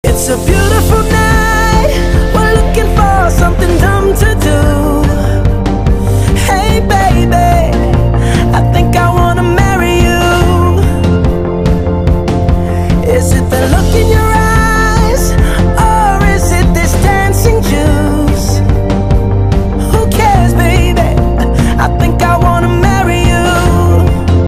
It's a beautiful night, we're looking for something dumb to do.